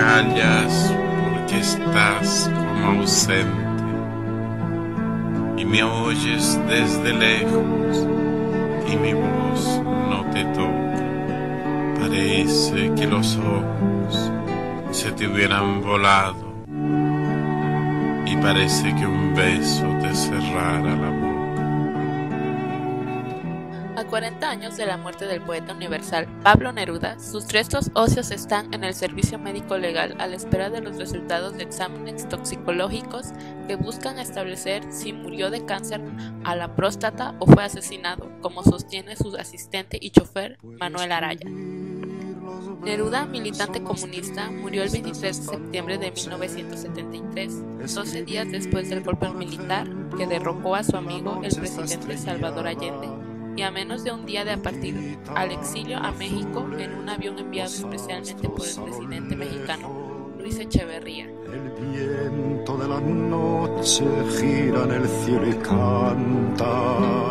callas porque estás como ausente y me oyes desde lejos y mi voz no te toca. Parece que los ojos se te hubieran volado y parece que un beso te cerrara la boca. A 40 años de la muerte del poeta universal Pablo Neruda, sus restos óseos están en el servicio médico legal a la espera de los resultados de exámenes toxicológicos que buscan establecer si murió de cáncer a la próstata o fue asesinado, como sostiene su asistente y chofer Manuel Araya. Neruda, militante comunista, murió el 23 de septiembre de 1973, 12 días después del golpe militar que derrocó a su amigo el presidente Salvador Allende, y a menos de un día de partir al exilio a México en un avión enviado especialmente por el presidente mexicano Luis Echeverría. El viento de la noche gira en el cielo y canta.